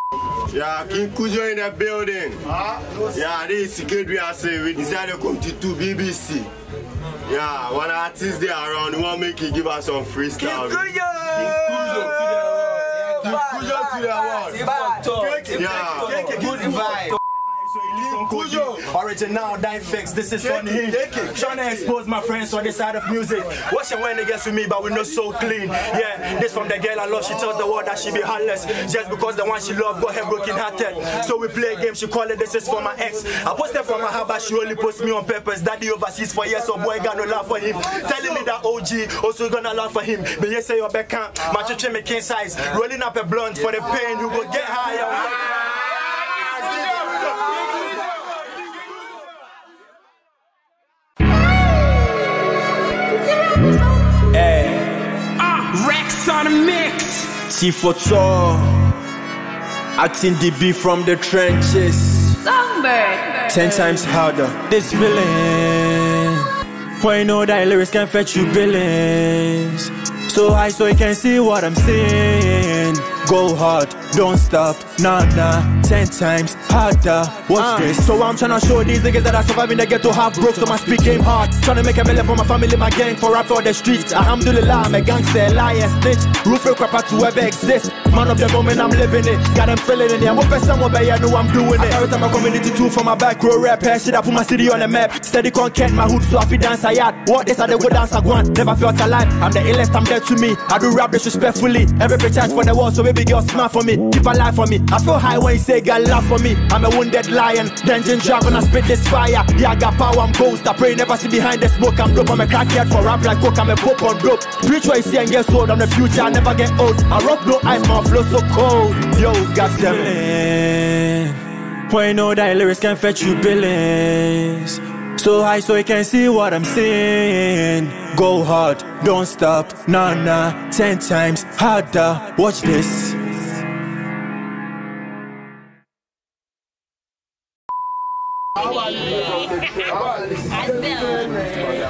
Yeah, King Cudjoe in the building. Yeah, this is Cudjoe. We decided to come to BBC. Yeah, one artist there around. We want to make you give us some freestyle. King Cudjoe to the world. Yeah, good vibe. Cudjoe. Original By Rekx, this is on him. Trying to expose my friends on this side of music. Watch your when they get with me, but we not so clean. Yeah, this from the girl I love. She tells the world that she be heartless just because the one she love got her broken hearted. So we play a game, she call it this is for my ex. I posted from my heart, but she only post me on purpose. Daddy overseas for years, so boy got no love for him. Telling me that OG also gonna love for him. But yes, say your back camp, my chicken making size. Rolling up a blunt for the pain, you go get higher. Rex on a mix. T4 acting DB from the trenches. Songbird. 10 times harder. This feeling. When you know that lyrics can fetch you billions. So high so you can see what I'm saying. Go hard, don't stop, nah. 10 times harder, watch this. So I'm tryna show these niggas that I survive in the ghetto half broke. So my speak game hard, tryna make a million for my family, my gang, for rap for the streets. Alhamdulillah, I'm a gangster, liar, snitch. Roof crapper to ever exist. Man of the moment, I'm living it. Got them feeling it. I'm open somewhere, but I know I'm doing it. I carry my community too for my back row rap. Shit, I put my city on the map. Steady content, my hood, so I feel dance I had. What this I do go dance I want. Never felt alive. I'm the illest, I'm dead to me. I do rap disrespectfully. Every chance for the world, so baby girl smile for me. Keep alive for me. I feel high when you say girl laugh for me. I'm a wounded lion, dungeon dragon, I spit this fire. Yeah, I got power, I'm ghost. I pray never see behind the smoke. I'm dope, I'm a crackhead for rap like coke. I'm a pope on dope. Preach what you see and get sold. I'm the future, I never get old. I rock no ice, my flow so cold. Yo, got them. When you know that lyrics can fetch you billions. So high so you can see what I'm saying. Go hard, don't stop, nah. 10 times harder, watch this. I feel